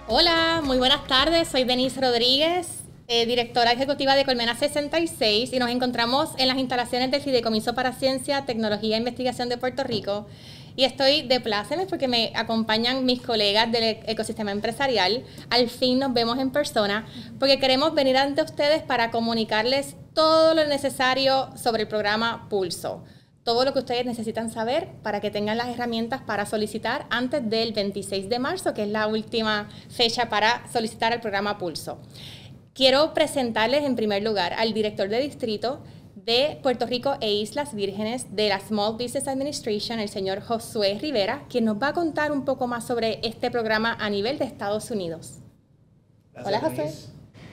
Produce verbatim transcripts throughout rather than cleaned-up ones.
Hola, muy buenas tardes. Soy Denise Rodríguez, eh, directora ejecutiva de Colmena sesenta y seis, y nos encontramos en las instalaciones del Fideicomiso para Ciencia, Tecnología e Investigación de Puerto Rico. Y estoy de plácemes porque me acompañan mis colegas del ecosistema empresarial. Al fin nos vemos en persona porque queremos venir ante ustedes para comunicarles todo lo necesario sobre el programa Pulso. Todo lo que ustedes necesitan saber para que tengan las herramientas para solicitar antes del veintiséis de marzo, que es la última fecha para solicitar el programa Pulso. Quiero presentarles en primer lugar al director de distrito de Puerto Rico e Islas Vírgenes de la Small Business Administration, el señor Josué Rivera, quien nos va a contar un poco más sobre este programa a nivel de Estados Unidos. Gracias, Hola, Josué. Denise.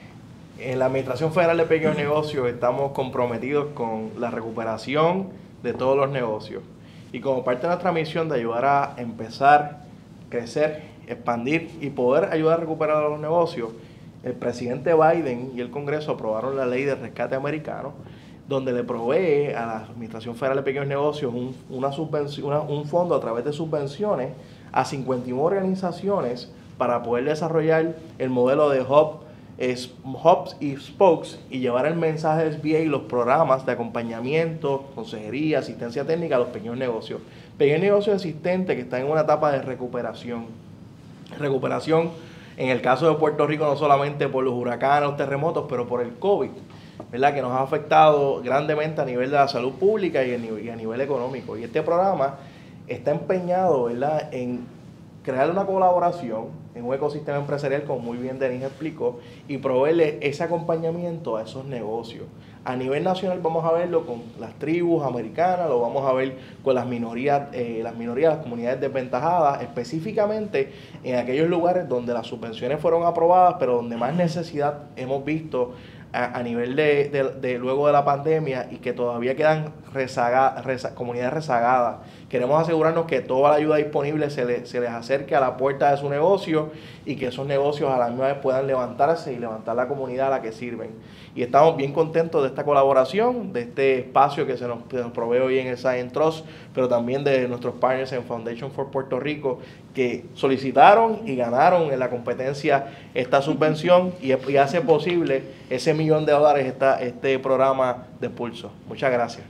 En la Administración Federal de Pequeños Negocios estamos comprometidos con la recuperación de todos los negocios. Y como parte de nuestra misión de ayudar a empezar, crecer, expandir y poder ayudar a recuperar a los negocios, el presidente Biden y el Congreso aprobaron la ley de rescate americano, donde le provee a la Administración Federal de Pequeños Negocios un, una subvención, una, un fondo a través de subvenciones a cincuenta y una organizaciones para poder desarrollar el modelo de hub, es, hubs y spokes y llevar el mensaje de S B A y los programas de acompañamiento, consejería, asistencia técnica a los pequeños negocios. Pequeños negocios existentes que están en una etapa de recuperación. Recuperación en el caso de Puerto Rico no solamente por los huracanes, los terremotos, pero por el COVID, ¿verdad? Que nos ha afectado grandemente a nivel de la salud pública y a nivel, y a nivel económico. Y este programa está empeñado, ¿verdad?, en crear una colaboración en un ecosistema empresarial, como muy bien Denise explicó, y proveerle ese acompañamiento a esos negocios. A nivel nacional vamos a verlo con las tribus americanas, lo vamos a ver con las minorías, eh, las minorías, las comunidades desventajadas, específicamente en aquellos lugares donde las subvenciones fueron aprobadas, pero donde más necesidad hemos visto a, a nivel de, de, de luego de la pandemia y que todavía quedan rezaga, reza, comunidades rezagadas. Queremos asegurarnos que toda la ayuda disponible se, le, se les acerque a la puerta de su negocio y que esos negocios a la misma vez puedan levantarse y levantar la comunidad a la que sirven. Y estamos bien contentos de esta colaboración, de este espacio que se nos, que nos provee hoy en el Science Trust, pero también de nuestros partners en Foundation for Puerto Rico, que solicitaron y ganaron en la competencia esta subvención y, y hace posible ese millón de dólares esta, este programa de Pulso. Muchas gracias.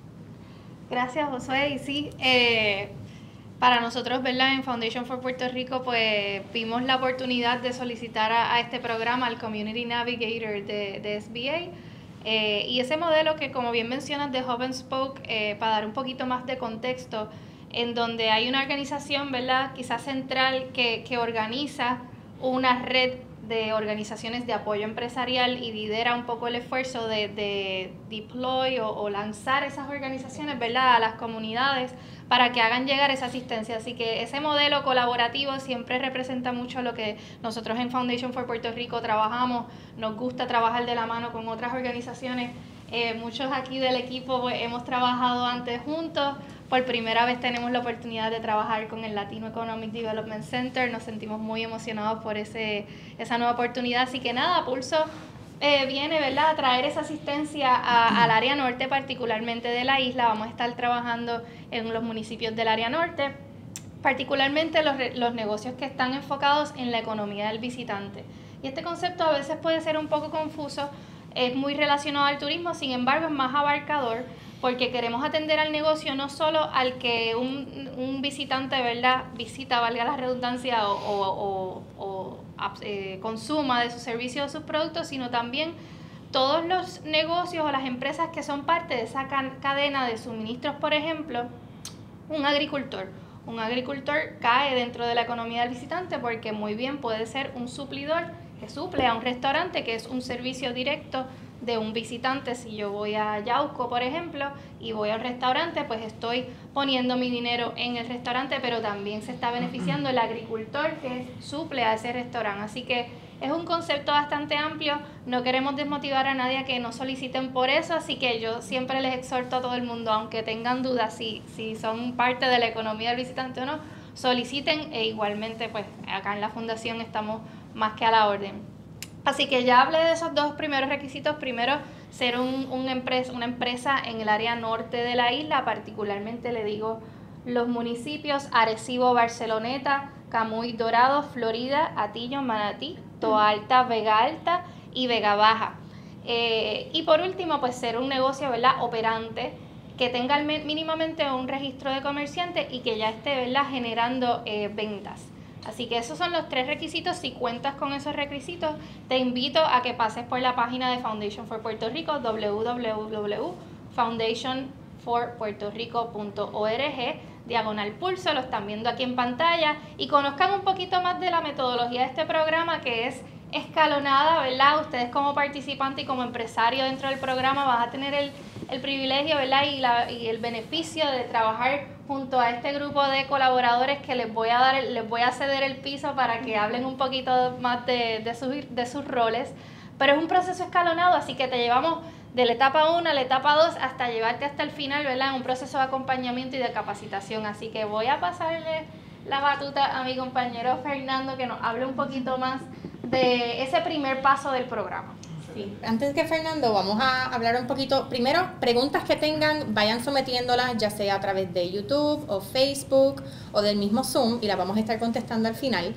Gracias, Josué. Y sí, eh, para nosotros, ¿verdad?, en Foundation for Puerto Rico, pues vimos la oportunidad de solicitar a, a este programa, al Community Navigator de, de S B A, eh, y ese modelo que, como bien mencionas, de Hub and Spoke, eh, para dar un poquito más de contexto, en donde hay una organización, ¿verdad?, quizás central, que, que organiza una red de organizaciones de apoyo empresarial y lidera un poco el esfuerzo de, de deploy o, o lanzar esas organizaciones, ¿verdad?, a las comunidades para que hagan llegar esa asistencia. Así que ese modelo colaborativo siempre representa mucho lo que nosotros en Foundation for Puerto Rico trabajamos. Nos gusta trabajar de la mano con otras organizaciones. Eh, muchos aquí del equipo pues, hemos trabajado antes juntos. Por primera vez tenemos la oportunidad de trabajar con el Latino Economic Development Center. Nos sentimos muy emocionados por ese, esa nueva oportunidad. Así que nada, Pulso eh, viene, ¿verdad?, a traer esa asistencia a, al área norte, particularmente de la isla. Vamos a estar trabajando en los municipios del área norte, particularmente los, los negocios que están enfocados en la economía del visitante. Y este concepto a veces puede ser un poco confuso, es muy relacionado al turismo, sin embargo es más abarcador, porque queremos atender al negocio no solo al que un, un visitante, ¿verdad?, visita, valga la redundancia, o, o, o, o eh, consuma de sus servicios o sus productos, sino también todos los negocios o las empresas que son parte de esa cadena de suministros. Por ejemplo, un agricultor. Un agricultor cae dentro de la economía del visitante porque muy bien puede ser un suplidor que suple a un restaurante, que es un servicio directo de un visitante. Si yo voy a Yauco, por ejemplo, y voy al restaurante, pues estoy poniendo mi dinero en el restaurante, pero también se está beneficiando el agricultor que suple a ese restaurante. Así que es un concepto bastante amplio. No queremos desmotivar a nadie a que no soliciten por eso, así que yo siempre les exhorto a todo el mundo, aunque tengan dudas si, si son parte de la economía del visitante o no, soliciten, e igualmente pues acá en la fundación estamos más que a la orden. Así que ya hablé de esos dos primeros requisitos. Primero, ser un, un empresa, una empresa en el área norte de la isla, particularmente le digo los municipios Arecibo, Barceloneta, Camuy, Dorado, Florida, Atillo, Manatí, Toa Alta, Vega Alta y Vega Baja. Eh, y por último, pues ser un negocio, ¿verdad?, operante, que tenga mínimamente un registro de comerciante y que ya esté, ¿verdad?, generando eh, ventas. Así que esos son los tres requisitos. Si cuentas con esos requisitos, te invito a que pases por la página de Foundation for Puerto Rico, w w w punto foundation for puerto rico punto org, diagonal pulso, lo están viendo aquí en pantalla, y conozcan un poquito más de la metodología de este programa, que es escalonada, ¿verdad? Ustedes como participante y como empresario dentro del programa van a tener el, el privilegio, ¿verdad?, y, la, y el beneficio de trabajar junto a este grupo de colaboradores que les voy a dar, les voy a ceder el piso para que hablen un poquito más de, de, sus, de sus roles. Pero es un proceso escalonado, así que te llevamos de la etapa uno a la etapa dos hasta llevarte hasta el final, ¿verdad?, en un proceso de acompañamiento y de capacitación. Así que voy a pasarle la batuta a mi compañero Fernando, que nos hable un poquito más de ese primer paso del programa. Sí. Antes que Fernando, vamos a hablar un poquito, primero, preguntas que tengan, vayan sometiéndolas, ya sea a través de YouTube o Facebook o del mismo Zoom, y las vamos a estar contestando al final.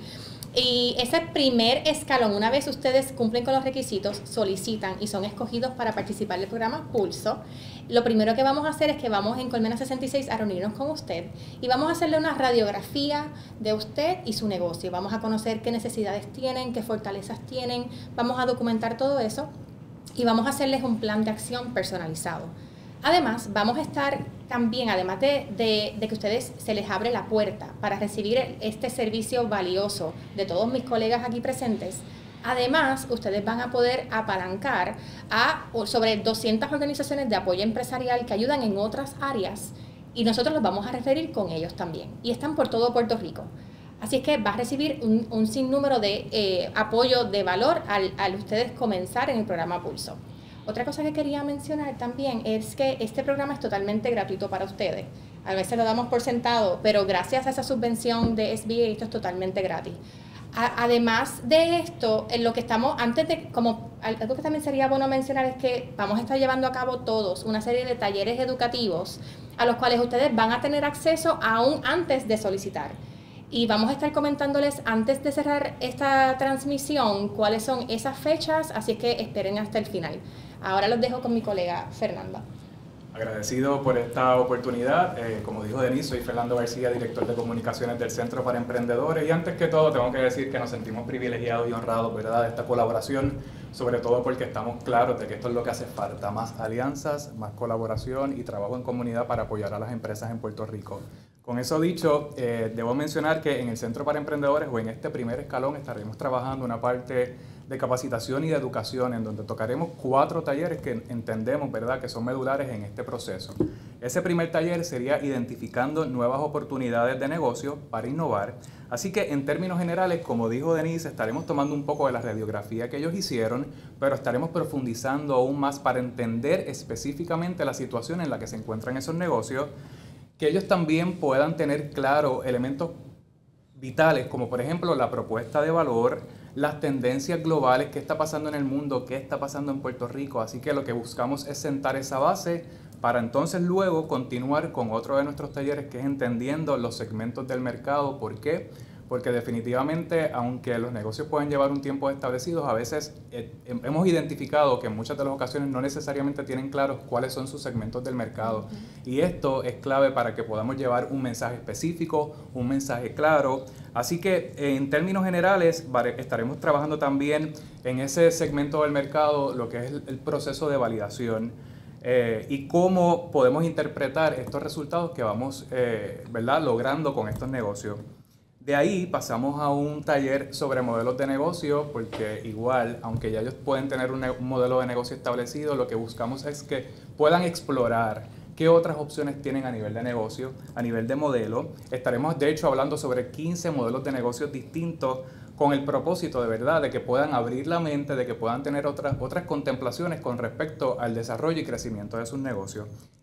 Y ese primer escalón, una vez ustedes cumplen con los requisitos, solicitan y son escogidos para participar del programa Pulso, lo primero que vamos a hacer es que vamos en Colmena sesenta y seis a reunirnos con usted y vamos a hacerle una radiografía de usted y su negocio. Vamos a conocer qué necesidades tienen, qué fortalezas tienen, vamos a documentar todo eso y vamos a hacerles un plan de acción personalizado. Además, vamos a estar también, además de, de, de que ustedes se les abre la puerta para recibir este servicio valioso de todos mis colegas aquí presentes, además, ustedes van a poder apalancar a sobre doscientas organizaciones de apoyo empresarial que ayudan en otras áreas y nosotros los vamos a referir con ellos también. Y están por todo Puerto Rico. Así es que va a recibir un, un sinnúmero de eh, apoyo de valor al, al ustedes comenzar en el programa Pulso. Otra cosa que quería mencionar también es que este programa es totalmente gratuito para ustedes. A veces lo damos por sentado, pero gracias a esa subvención de S B A esto es totalmente gratis. A, además de esto, en lo que estamos, antes de, como algo que también sería bueno mencionar es que vamos a estar llevando a cabo todos una serie de talleres educativos a los cuales ustedes van a tener acceso aún antes de solicitar. Y vamos a estar comentándoles antes de cerrar esta transmisión cuáles son esas fechas, así que esperen hasta el final. Ahora los dejo con mi colega Fernanda. Agradecido por esta oportunidad. Eh, como dijo Denise, soy Fernando García, director de comunicaciones del Centro para Emprendedores. Y antes que todo, tengo que decir que nos sentimos privilegiados y honrados, ¿verdad?, de esta colaboración, sobre todo porque estamos claros de que esto es lo que hace falta: más alianzas, más colaboración y trabajo en comunidad para apoyar a las empresas en Puerto Rico. Con eso dicho, eh, debo mencionar que en el Centro para Emprendedores, o en este primer escalón, estaremos trabajando una parte de capacitación y de educación en donde tocaremos cuatro talleres que entendemos, ¿verdad?, que son medulares en este proceso. Ese primer taller sería identificando nuevas oportunidades de negocio para innovar. Así que en términos generales, como dijo Denise, estaremos tomando un poco de la radiografía que ellos hicieron, pero estaremos profundizando aún más para entender específicamente la situación en la que se encuentran esos negocios, que ellos también puedan tener claro elementos vitales, como por ejemplo la propuesta de valor, las tendencias globales, qué está pasando en el mundo, qué está pasando en Puerto Rico. Así que lo que buscamos es sentar esa base para entonces luego continuar con otro de nuestros talleres, que es entendiendo los segmentos del mercado. ¿Por qué? Porque definitivamente, aunque los negocios pueden llevar un tiempo establecidos, a veces eh, hemos identificado que en muchas de las ocasiones no necesariamente tienen claros cuáles son sus segmentos del mercado. Uh-huh. Y esto es clave para que podamos llevar un mensaje específico, un mensaje claro. Así que en términos generales estaremos trabajando también en ese segmento del mercado, lo que es el, el proceso de validación. Eh, y cómo podemos interpretar estos resultados que vamos eh, ¿verdad?, logrando con estos negocios. De ahí pasamos a un taller sobre modelos de negocio, porque igual, aunque ya ellos pueden tener un, un modelo de negocio establecido, lo que buscamos es que puedan explorar qué otras opciones tienen a nivel de negocio, a nivel de modelo. Estaremos de hecho hablando sobre quince modelos de negocios distintos, con el propósito de verdad de que puedan abrir la mente, de que puedan tener otras, otras contemplaciones con respecto al desarrollo y crecimiento de sus negocios.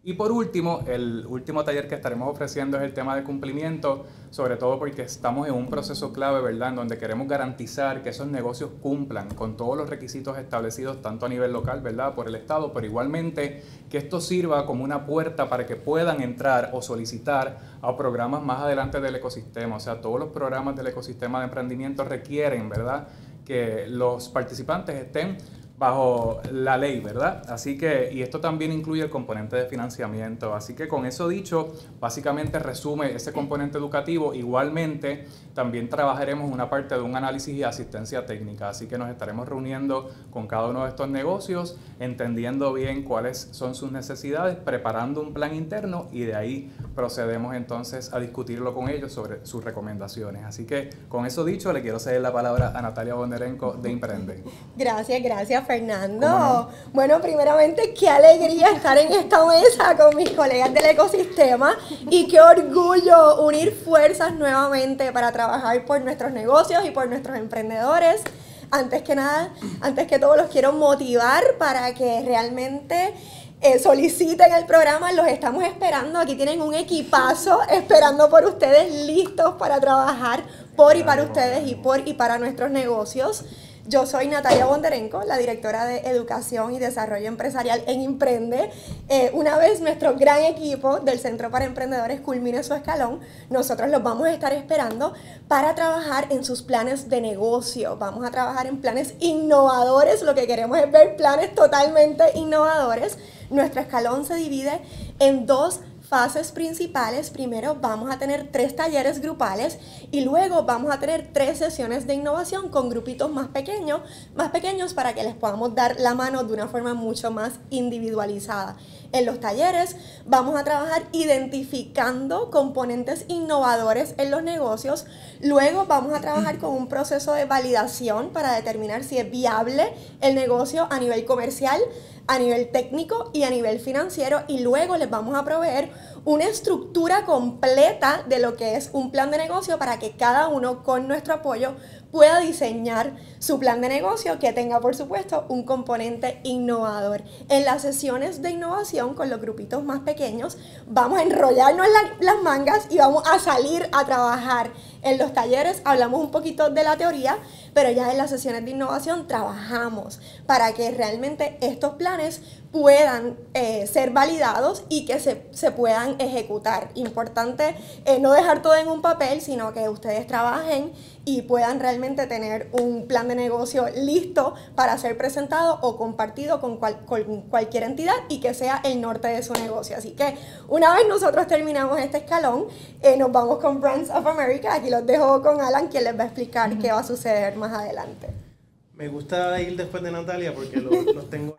Y por último, el último taller que estaremos ofreciendo es el tema de cumplimiento, sobre todo porque estamos en un proceso clave, ¿verdad?, en donde queremos garantizar que esos negocios cumplan con todos los requisitos establecidos tanto a nivel local, ¿verdad?, por el Estado, pero igualmente que esto sirva como una puerta para que puedan entrar o solicitar a programas más adelante del ecosistema. O sea, todos los programas del ecosistema de emprendimiento requieren, ¿verdad?, que los participantes estén bajo la ley, ¿verdad? Así que, y esto también incluye el componente de financiamiento. Así que con eso dicho, básicamente resume ese componente educativo. Igualmente, también trabajaremos una parte de un análisis y asistencia técnica. Así que nos estaremos reuniendo con cada uno de estos negocios, entendiendo bien cuáles son sus necesidades, preparando un plan interno y de ahí procedemos entonces a discutirlo con ellos sobre sus recomendaciones. Así que con eso dicho, le quiero ceder la palabra a Natalia Bondarenko de Imprende. Gracias, gracias, Fernando. No? Bueno, primeramente, qué alegría estar en esta mesa con mis colegas del ecosistema y qué orgullo unir fuerzas nuevamente para trabajar por nuestros negocios y por nuestros emprendedores. Antes que nada, antes que todo, los quiero motivar para que realmente eh, soliciten el programa. Los estamos esperando. Aquí tienen un equipazo esperando por ustedes, listos para trabajar por y para ustedes y por y para nuestros negocios. Yo soy Natalia Bondarenko, la directora de Educación y Desarrollo Empresarial en Imprende. Eh, una vez nuestro gran equipo del Centro para Emprendedores culmine su escalón, nosotros los vamos a estar esperando para trabajar en sus planes de negocio. Vamos a trabajar en planes innovadores. Lo que queremos es ver planes totalmente innovadores. Nuestro escalón se divide en dos fases principales. Primero vamos a tener tres talleres grupales y luego vamos a tener tres sesiones de innovación con grupitos más pequeños, más pequeños para que les podamos dar la mano de una forma mucho más individualizada. En los talleres vamos a trabajar identificando componentes innovadores en los negocios. Luego vamos a trabajar con un proceso de validación para determinar si es viable el negocio a nivel comercial, a nivel técnico y a nivel financiero, y luego les vamos a proveer una estructura completa de lo que es un plan de negocio para que cada uno, con nuestro apoyo, pueda diseñar su plan de negocio que tenga, por supuesto, un componente innovador. En las sesiones de innovación con los grupitos más pequeños vamos a enrollarnos la, las mangas y vamos a salir a trabajar. En los talleres hablamos un poquito de la teoría, pero ya en las sesiones de innovación trabajamos para que realmente estos planes puedan eh, ser validados y que se, se puedan ejecutar. Importante eh, no dejar todo en un papel, sino que ustedes trabajen y puedan realmente tener un plan de negocio listo para ser presentado o compartido con, cual, con cualquier entidad y que sea el norte de su negocio. Así que una vez nosotros terminamos este escalón, eh, nos vamos con Brands of America. Aquí los dejo con Alan, quien les va a explicar uh-huh. qué va a suceder más adelante. Me gusta ir después de Natalia porque los, los tengo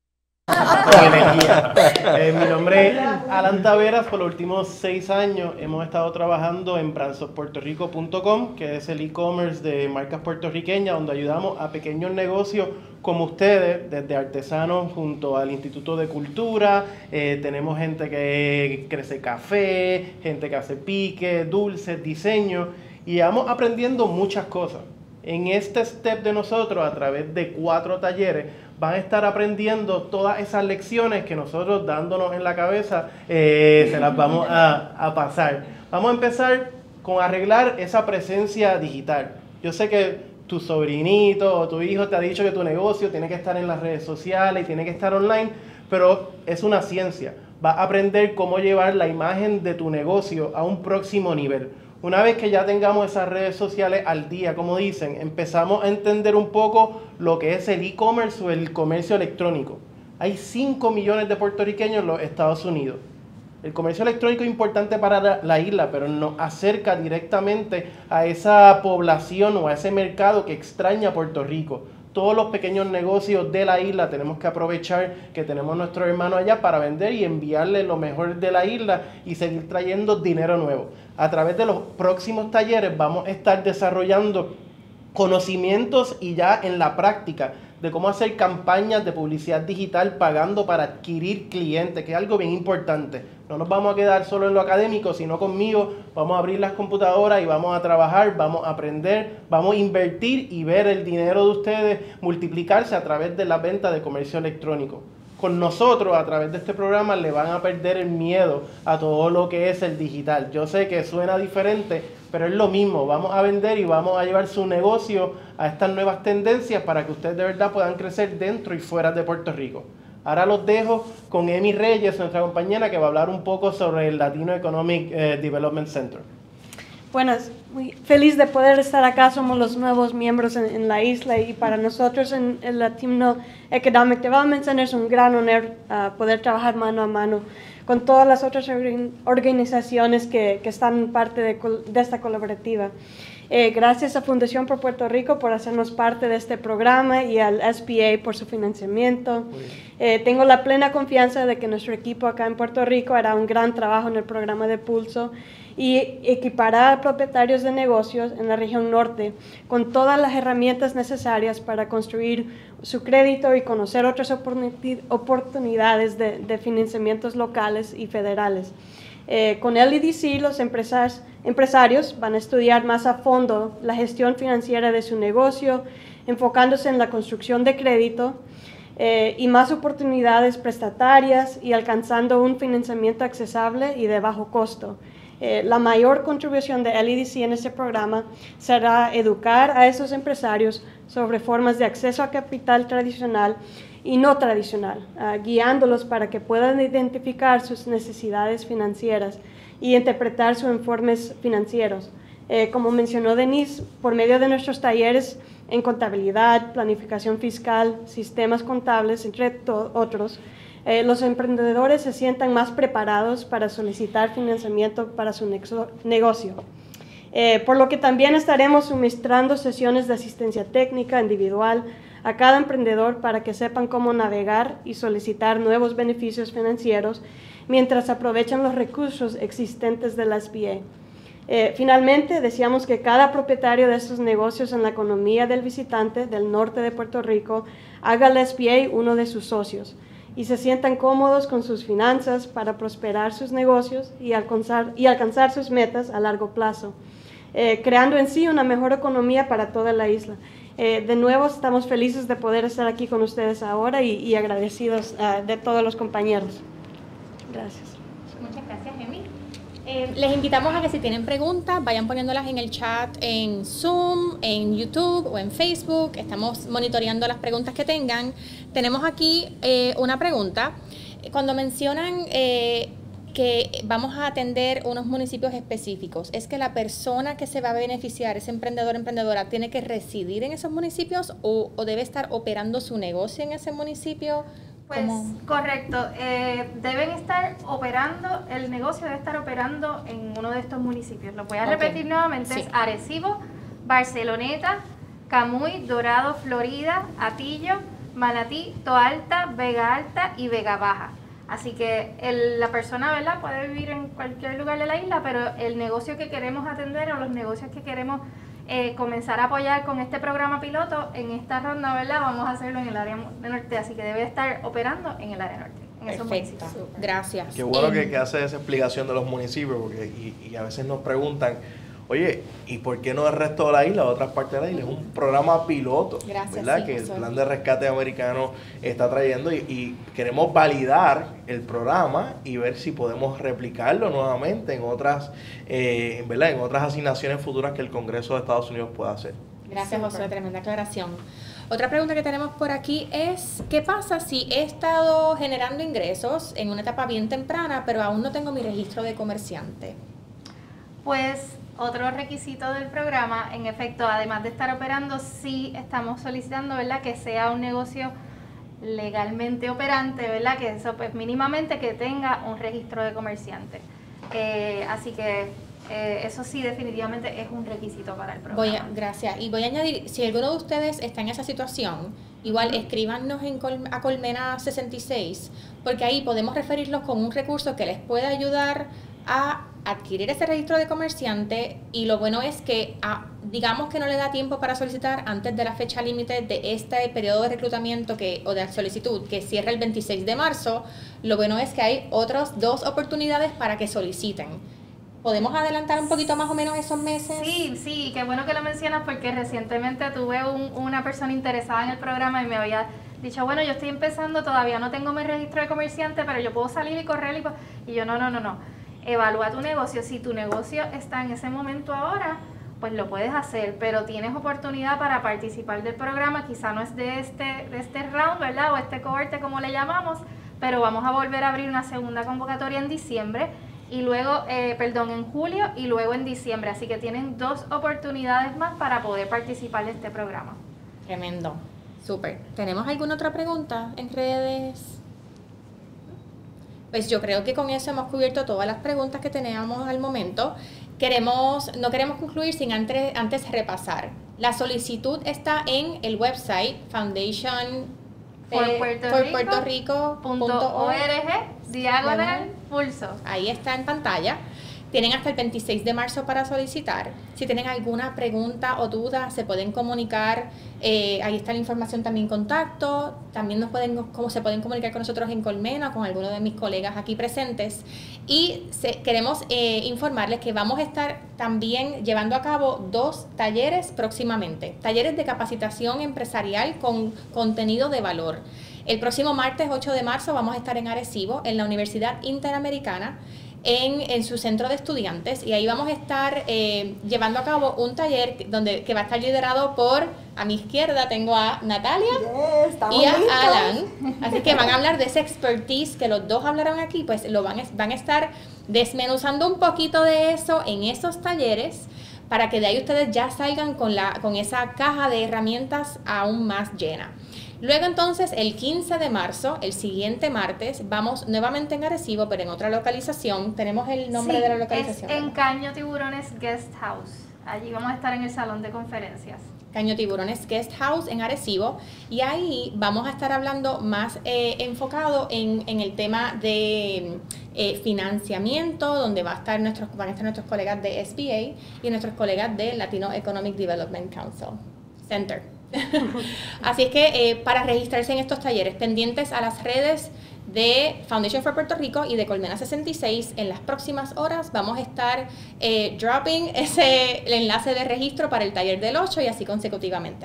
con energía. Eh, mi nombre es Alan Taveras. Por los últimos seis años hemos estado trabajando en brands of puerto rico punto com, que es el e-commerce de marcas puertorriqueñas, donde ayudamos a pequeños negocios como ustedes, desde artesanos junto al Instituto de Cultura. Eh, tenemos gente que crece café, gente que hace pique, dulces, diseño, y vamos aprendiendo muchas cosas. En este step de nosotros, a través de cuatro talleres, van a estar aprendiendo todas esas lecciones que nosotros, dándonos en la cabeza, eh, se las vamos a, a pasar. Vamos a empezar con arreglar esa presencia digital. Yo sé que tu sobrinito o tu hijo te ha dicho que tu negocio tiene que estar en las redes sociales y tiene que estar online, pero es una ciencia. Vas a aprender cómo llevar la imagen de tu negocio a un próximo nivel. Una vez que ya tengamos esas redes sociales al día, como dicen, empezamos a entender un poco lo que es el e-commerce o el comercio electrónico. Hay cinco millones de puertorriqueños en los Estados Unidos. El comercio electrónico es importante para la, la isla, pero nos acerca directamente a esa población o a ese mercado que extraña Puerto Rico. Todos los pequeños negocios de la isla tenemos que aprovechar que tenemos nuestros hermanos allá para vender y enviarles lo mejor de la isla y seguir trayendo dinero nuevo. A través de los próximos talleres vamos a estar desarrollando conocimientos y ya en la práctica de cómo hacer campañas de publicidad digital pagando para adquirir clientes, que es algo bien importante. No nos vamos a quedar solo en lo académico, sino conmigo vamos a abrir las computadoras y vamos a trabajar, vamos a aprender, vamos a invertir y ver el dinero de ustedes multiplicarse a través de la venta de comercio electrónico. con nosotros a través de este programa le van a perder el miedo a todo lo que es el digital. Yo sé que suena diferente, pero es lo mismo. Vamos a vender y vamos a llevar su negocio a estas nuevas tendencias para que ustedes de verdad puedan crecer dentro y fuera de Puerto Rico. Ahora los dejo con Emi Reyes, nuestra compañera, que va a hablar un poco sobre el Latino Economic eh, Development Center. Bueno, muy feliz de poder estar acá, somos los nuevos miembros en, en la isla y para nosotros en el Latino Economic Development Center es un gran honor uh, poder trabajar mano a mano con todas las otras organizaciones que, que están parte de, de esta colaborativa. Eh, gracias a Fundación por Puerto Rico por hacernos parte de este programa y al S B A por su financiamiento. Eh, tengo la plena confianza de que nuestro equipo acá en Puerto Rico hará un gran trabajo en el programa de Pulso y equipará a propietarios de negocios en la región norte con todas las herramientas necesarias para construir su crédito y conocer otras oportunidades de, de financiamientos locales y federales. Eh, con L E D C, los empresas, empresarios van a estudiar más a fondo la gestión financiera de su negocio, enfocándose en la construcción de crédito eh, y más oportunidades prestatarias y alcanzando un financiamiento accesible y de bajo costo. Eh, la mayor contribución de L E D C en este programa será educar a esos empresarios sobre formas de acceso a capital tradicional y no tradicional, uh, guiándolos para que puedan identificar sus necesidades financieras y interpretar sus informes financieros. Eh, como mencionó Denise, por medio de nuestros talleres en contabilidad, planificación fiscal, sistemas contables, entre otros, Eh, los emprendedores se sientan más preparados para solicitar financiamiento para su negocio. Eh, por lo que también estaremos suministrando sesiones de asistencia técnica individual a cada emprendedor para que sepan cómo navegar y solicitar nuevos beneficios financieros mientras aprovechan los recursos existentes de la S B A. Eh, finalmente, deseamos que cada propietario de estos negocios en la economía del visitante del norte de Puerto Rico haga la S B A uno de sus socios y se sientan cómodos con sus finanzas para prosperar sus negocios y alcanzar, y alcanzar sus metas a largo plazo, eh, creando en sí una mejor economía para toda la isla. Eh, de nuevo, estamos felices de poder estar aquí con ustedes ahora y, y agradecidos uh, de todos los compañeros. Gracias. Muchas gracias, Emi. Eh, les invitamos a que si tienen preguntas, vayan poniéndolas en el chat en Zoom, en YouTube o en Facebook. Estamos monitoreando las preguntas que tengan. Tenemos aquí eh, una pregunta. Cuando mencionan eh, que vamos a atender unos municipios específicos, ¿es que la persona que se va a beneficiar, ese emprendedor o emprendedora, tiene que residir en esos municipios o, o debe estar operando su negocio en ese municipio? Pues ¿Cómo? correcto, eh, deben estar operando, el negocio debe estar operando en uno de estos municipios. Lo voy a Ok. repetir nuevamente, Sí. es Arecibo, Barceloneta, Camuy, Dorado, Florida, Atillo, Manatí, Toalta, Vega Alta y Vega Baja. Así que el- la persona, ¿verdad?, puede vivir en cualquier lugar de la isla, pero el negocio que queremos atender o los negocios que queremos eh, comenzar a apoyar con este programa piloto, en esta ronda, ¿verdad?, vamos a hacerlo en el área de norte, así que debe estar operando en el área norte, en esos Perfecto. municipios. Gracias. Qué bueno Em, que, que hace esa explicación de los municipios, porque y, y a veces nos preguntan, oye, ¿y por qué no el resto de la isla, otras partes de la isla? Es un programa piloto, Gracias, ¿verdad? sí, que el Josué. plan de rescate americano está trayendo y, y queremos validar el programa y ver si podemos replicarlo nuevamente en otras, eh, ¿verdad? En otras asignaciones futuras que el Congreso de Estados Unidos pueda hacer. Gracias, Josué, tremenda aclaración. Otra pregunta que tenemos por aquí es, ¿qué pasa si he estado generando ingresos en una etapa bien temprana, pero aún no tengo mi registro de comerciante? Pues otro requisito del programa, en efecto, además de estar operando, sí estamos solicitando, ¿verdad?, que sea un negocio legalmente operante, ¿verdad?, que eso pues mínimamente que tenga un registro de comerciante. Eh, así que eh, eso sí definitivamente es un requisito para el programa. Voy a, gracias. Y voy a añadir, si alguno de ustedes está en esa situación, igual escríbanos en Col- a Colmena sesenta y seis, porque ahí podemos referirlos con un recurso que les pueda ayudar a adquirir ese registro de comerciante, y lo bueno es que ah, digamos que no le da tiempo para solicitar antes de la fecha límite de este periodo de reclutamiento que, o de solicitud que cierra el veintiséis de marzo, lo bueno es que hay otras dos oportunidades para que soliciten. ¿Podemos adelantar un poquito más o menos esos meses? Sí, sí, qué bueno que lo mencionas porque recientemente tuve un- una persona interesada en el programa y me había dicho, bueno, yo estoy empezando, todavía no tengo mi registro de comerciante, pero yo puedo salir y correr. Y, y yo, no, no, no, no. Evalúa tu negocio. Si tu negocio está en ese momento ahora, pues lo puedes hacer, pero tienes oportunidad para participar del programa. Quizá no es de este, de este round, ¿verdad? O este cohorte, como le llamamos, pero vamos a volver a abrir una segunda convocatoria en diciembre y luego, eh, perdón, en julio y luego en diciembre. Así que tienen dos oportunidades más para poder participar de este programa. Tremendo, súper. ¿Tenemos alguna otra pregunta en redes? Pues yo creo que con eso hemos cubierto todas las preguntas que teníamos al momento. Queremos, no queremos concluir sin antes, antes repasar. La solicitud está en el website Foundation Por eh, Puerto por Rico Puerto Rico punto org, diagonal pulso. Ahí está en pantalla. Tienen hasta el veintiséis de marzo para solicitar. Si tienen alguna pregunta o duda, se pueden comunicar. Eh, ahí está la información también, contacto. También nos pueden, como se pueden comunicar con nosotros en Colmena, con alguno de mis colegas aquí presentes. Y se, queremos eh, informarles que vamos a estar también llevando a cabo dos talleres próximamente. Talleres de capacitación empresarial con contenido de valor. El próximo martes ocho de marzo vamos a estar en Arecibo, en la Universidad Interamericana, En, en su centro de estudiantes, y ahí vamos a estar eh, llevando a cabo un taller donde, que va a estar liderado por, a mi izquierda tengo a Natalia Yes, y a listos. Alan, así que van a hablar de ese expertise que los dos hablaron aquí, pues lo van, van a estar desmenuzando un poquito de eso en esos talleres, para que de ahí ustedes ya salgan con, la, con esa caja de herramientas aún más llena. Luego entonces el quince de marzo, el siguiente martes, vamos nuevamente en Arecibo, pero en otra localización. Tenemos el nombre Sí, de la localización. es en Caño Tiburones Guest House. Allí vamos a estar en el salón de conferencias. Caño Tiburones Guest House en Arecibo, y ahí vamos a estar hablando más eh, enfocado en, en el tema de eh, financiamiento, donde va a estar nuestros, van a estar nuestros colegas de S B A y nuestros colegas de Latino Economic Development Council Center. Así es que eh, para registrarse en estos talleres, pendientes a las redes de Foundation for Puerto Rico y de Colmena sesenta y seis, en las próximas horas vamos a estar eh, dropping ese el enlace de registro para el taller del ocho y así consecutivamente.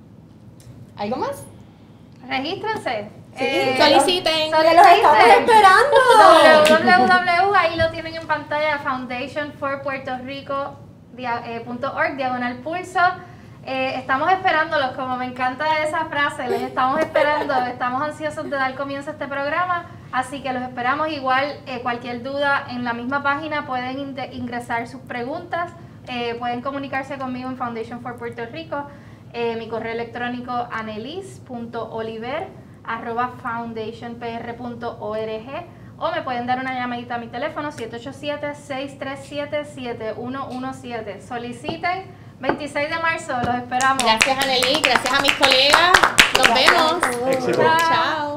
¿Algo más? Regístrense. Sí, soliciten. Que los estamos esperando. w w w, ahí lo tienen en pantalla, foundation for puerto rico punto org, diagonal pulso. Eh, estamos esperándolos, como me encanta esa frase, les estamos esperando, estamos ansiosos de dar comienzo a este programa, así que los esperamos. Igual, eh, cualquier duda en la misma página pueden ingresar sus preguntas, eh, pueden comunicarse conmigo en Foundation for Puerto Rico, eh, mi correo electrónico anelis punto oliver arroba foundation p r punto org, o me pueden dar una llamadita a mi teléfono siete ocho siete, seis tres siete, siete uno uno siete. Soliciten. veintiséis de marzo, los esperamos. Gracias, Anneli, gracias a mis colegas. Nos vemos. Éxito. Chao.